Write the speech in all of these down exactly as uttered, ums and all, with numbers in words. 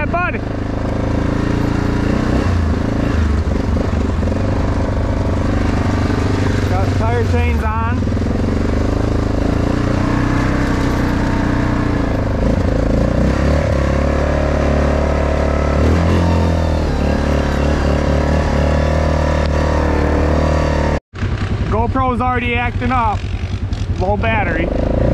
that, bud? Got tire chains on. GoPro's already acting up. Low battery.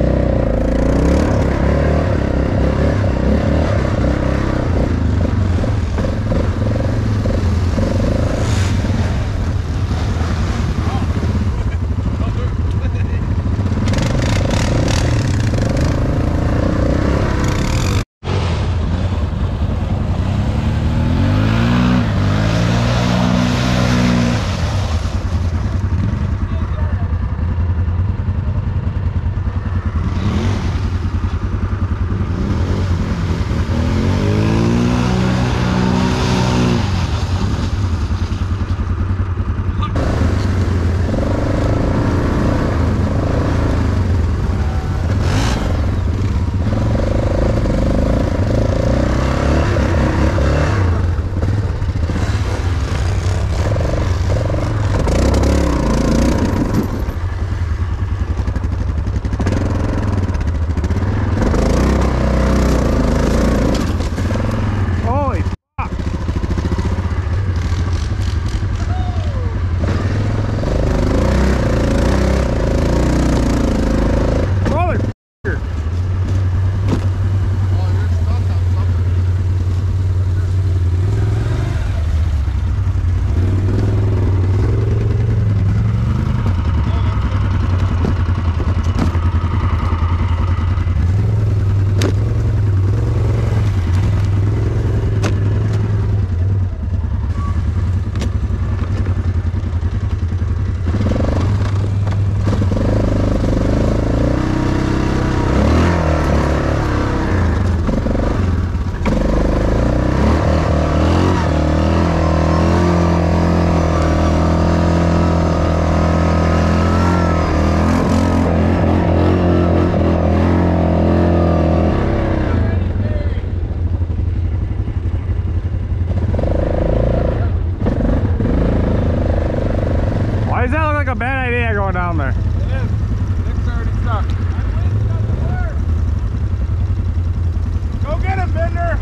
Why does that look like a bad idea going down there? It is. Nick's already stuck. Go get him, Bender!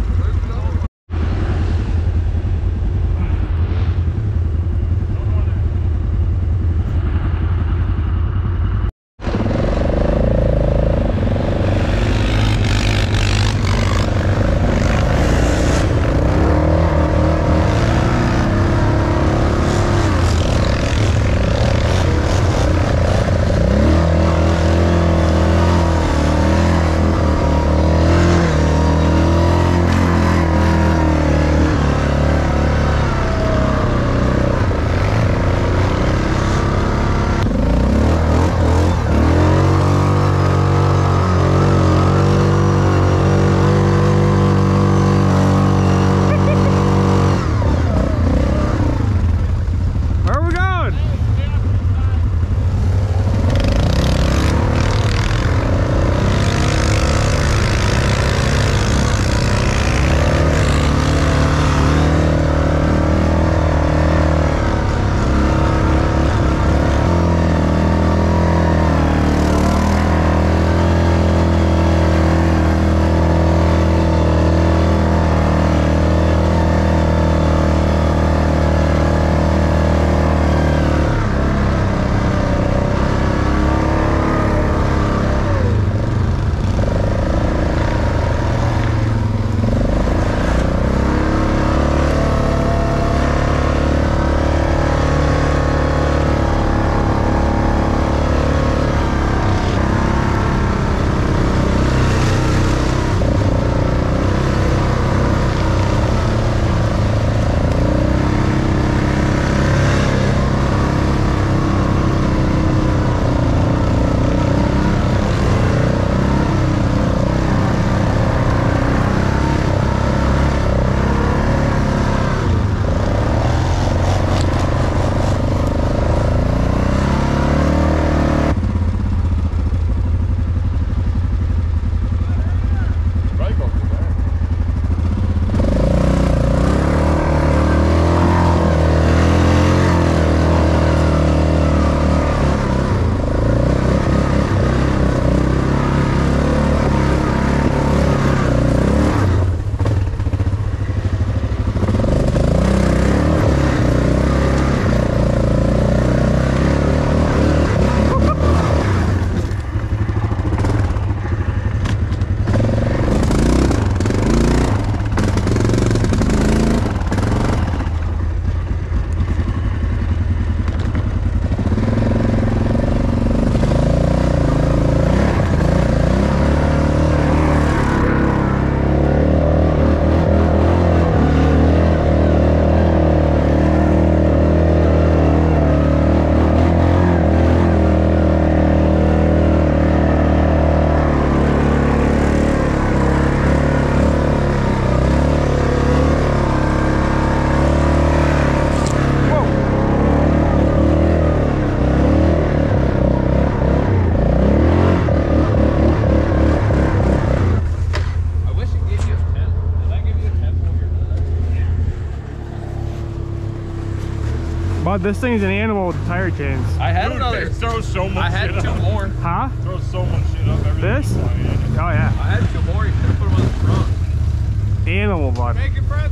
But this thing's an animal with tire chains. I had Dude, another. it throws so much I had shit two up. more. Huh? It throws so much shit up. Everything This? flying in. Oh yeah. I had two more. You could have put them on the front. Animal, bud. Make it, Fred.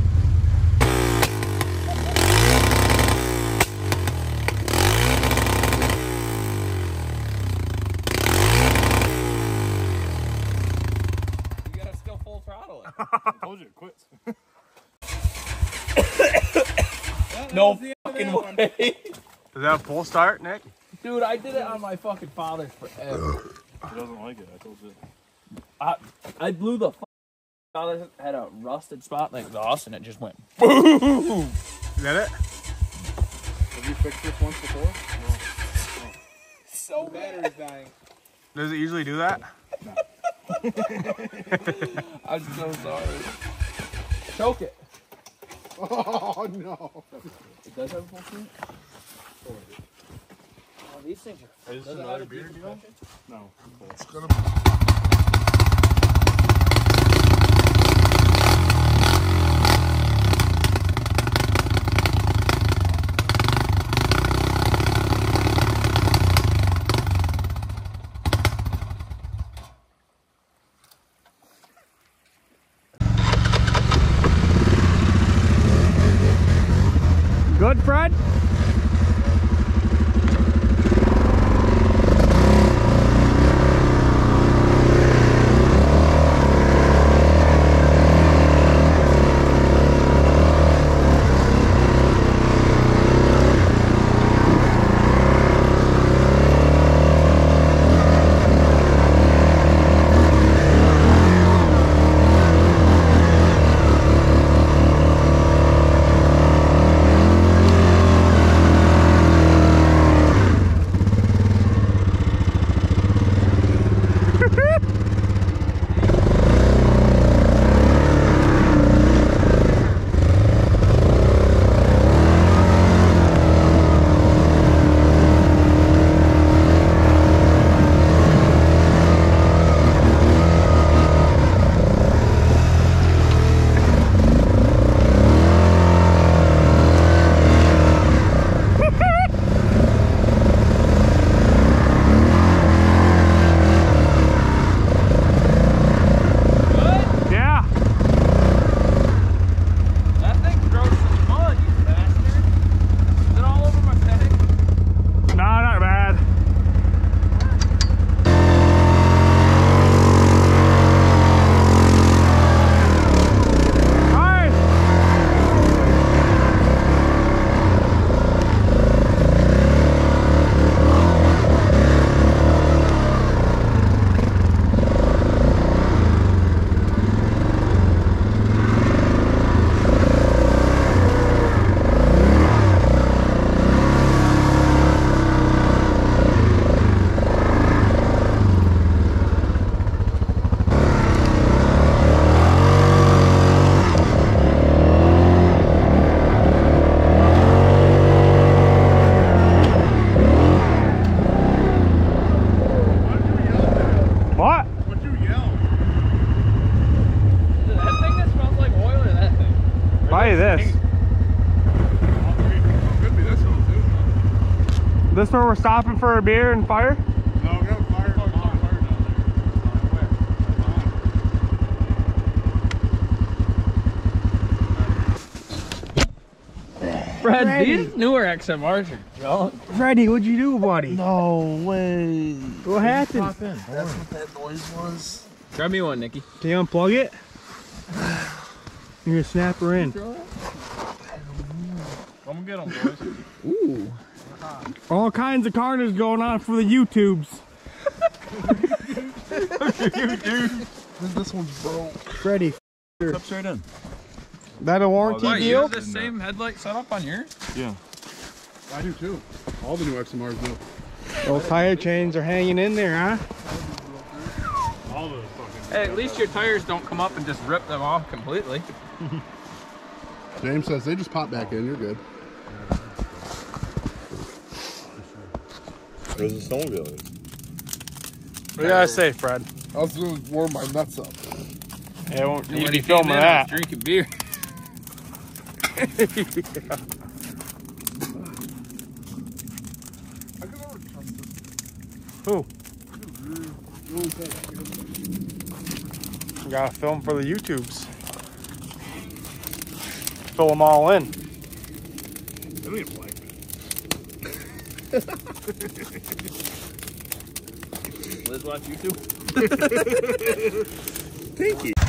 You gotta still full throttle it. I told you it quits. No fucking way. Is that a full start, Nick? Dude, I did it on my fucking father's forever. He doesn't like it. I told you. I, I blew the fucking father's had a rusted spot in the exhaust and it just went boom. Is that it? Have you fixed this once before? No. So bad. dying. Does it usually do that? I'm so sorry. Choke it. Oh no. It does have a full suit? Oh, these things are. Is this Does it another have a beer deep deal? suspension? No. Cool. It's gonna be. Good, Fred? Yeah. That thing throws some mud, you bastard. Is it all over my bag? No, not bad. Alright. What? What'd you yell? That thing that smells like oil or that thing? Buy this. Could be this one too. This where we're stopping for a beer and fire? No, we got a fire. Fire down there. Fred, Ready. these newer X M Rs are junk. Freddie, what'd you do, buddy? No way. What happened? Pop in. That's what that noise was. Grab me one, Nikki. Can you unplug it? You're gonna snap her in. Come get them, boys. Ooh. All kinds of carnage going on for the YouTubes. This one's broke. Freddie, Step straight in. that a warranty Oh, Wait, you deal? have the same headlight setup on yours? Yeah. I do too. All the new X M Rs do. Those tire chains are hanging in there, huh? All the fucking. Hey, at least your tires don't come up and just rip them off completely. James says they just pop back in. You're good. Where's the snowmobile? What do you gotta say, Fred? I was gonna warm my nuts up. Yeah, won't And need to when be he came filming in, I was that. drinking beer. Who? Gotta film for the YouTubes. Fill them all in. I don't even like Liz watch YouTube? Thank you.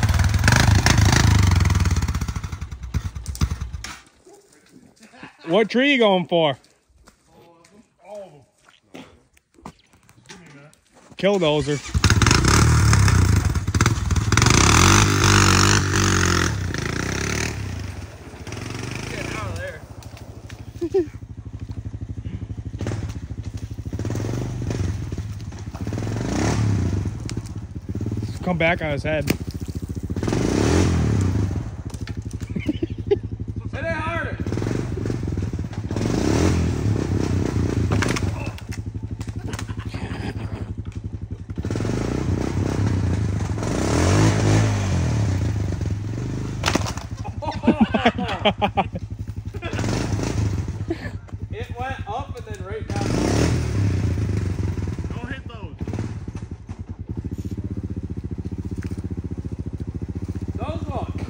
What tree you going for? All of them. Give me a minute. Killdozer. Get out of there. Just come back on his head. Hit it harder. It went up and then right down. Don't hit those. Those ones.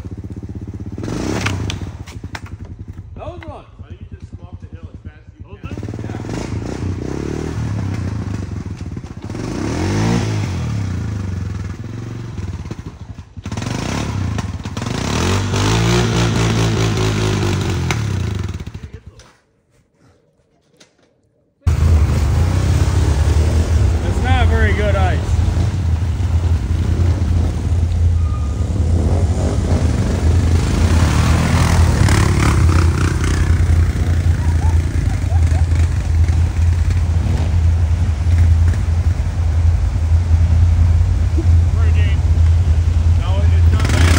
Those ones. I think you just go up the hill as fast as you can. It's not very good ice. No, it's not bad.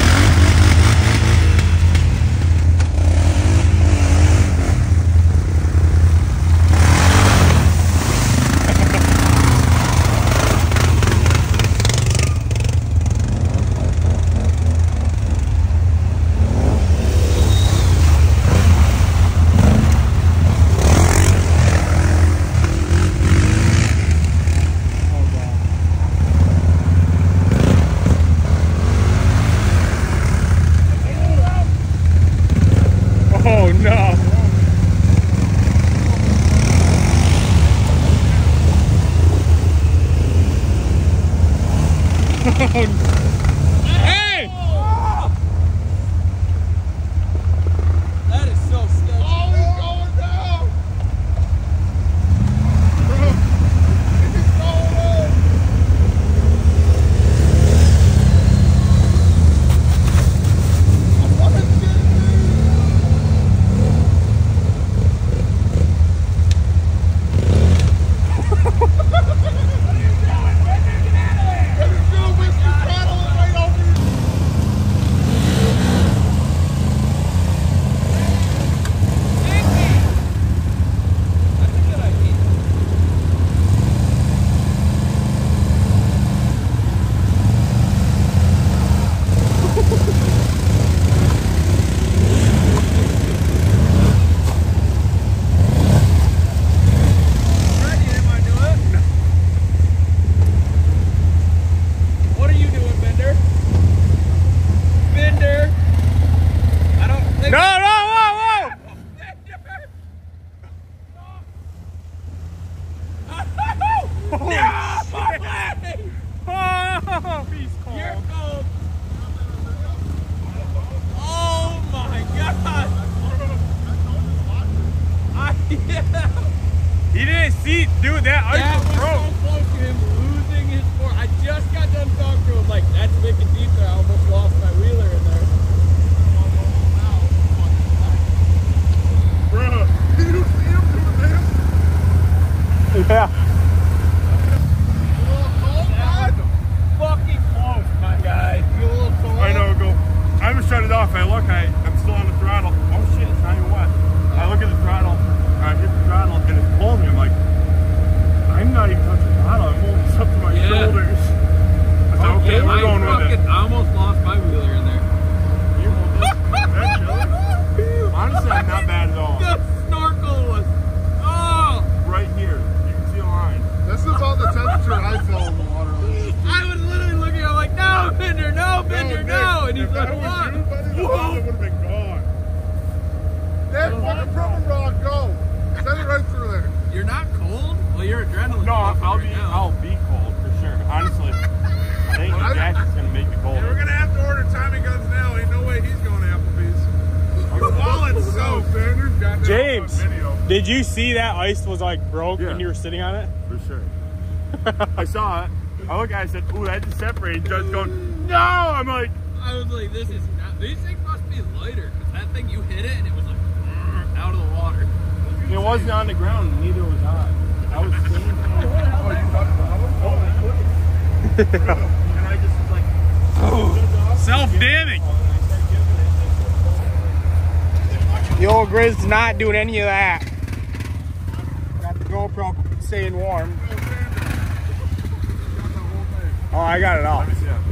Oh no. Hey! That is so sketchy. Oh, he's going down! He's going up! What is That's a good idea. Ready, am I doing? What are you doing, Bender? Bender! I don't think. No, no, whoa, whoa! Oh, he's cold. You're cold. Oh my god! I, yeah. He didn't see, dude, that ice That was was broke. so close to him losing his fork. I just got done talking to him like, that's wicked deep there. I almost lost my wheeler in there. Bro, you see him doing this? Yeah. Fucking close, my guy. You a little cold? I know, go. I just shut it off. I look, I, I'm still on the throttle. Oh shit, it's not even wet. I look at the throttle, I hit the throttle, and it's pulling me. I'm like, I'm not even touching the throttle. I'm almost up to my Yeah. shoulders. I said, okay, Yeah, we're I going with fucking- it. I almost lost my wheeler in there. You hold this. That chilly? Honestly, I'm not bad at all. The snorkel was. Oh! Right here, you can see a line. This is all the temperature fucking proving rock, go. Send it right through there. You're not cold? Well, your adrenaline. No, I'll, I'll be I'll be cold for sure. Honestly, I think the jacket's gonna make me cold. We're gonna have to order Tommy guns now. Ain't no way he's going to Applebee's. Your wallet's so big. James, did you see that ice was like broke Yeah. when you were sitting on it? For sure. I saw it. I looked at it, I said, ooh, that just separated. Just going, no! I'm like, I was like, this is not. These things must be lighter. Because that thing, you hit it and it was like out of the water. it wasn't on the ground, and neither was I. I was standing. Oh, you touched the bottom? Oh, I couldn't. And I just was like, Self-damning. The old Grizz not doing any of that. Got the GoPro staying warm. Oh, I got it all. let me see that.